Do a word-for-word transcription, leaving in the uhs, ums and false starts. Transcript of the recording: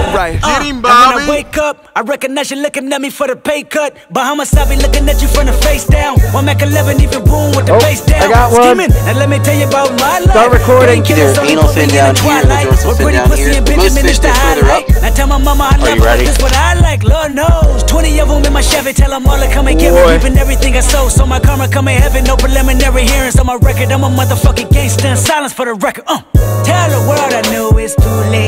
right. Uh, Get him, and Bobby. when I wake up, I recognize you looking at me for the pay cut. Bahamas, I be looking at you from the face down. One Mac eleven, even boom with the Oh, face down. I got one. Scheming, and let me tell you about my life. Start recording. There's anal fin down here, the dorsal fin down here. Most fish they're further up. Now tell my mama I Are love you her, ready? this what I like, Lord knows. Twenty of them in my Chevy, tell them all to come and give me. Boy. Reaping everything I sow, so my karma come in heaven. No preliminary hearings on my record. I'm a motherfucking gangster, and silence for the record. Uh. Tell the world I know it's too late.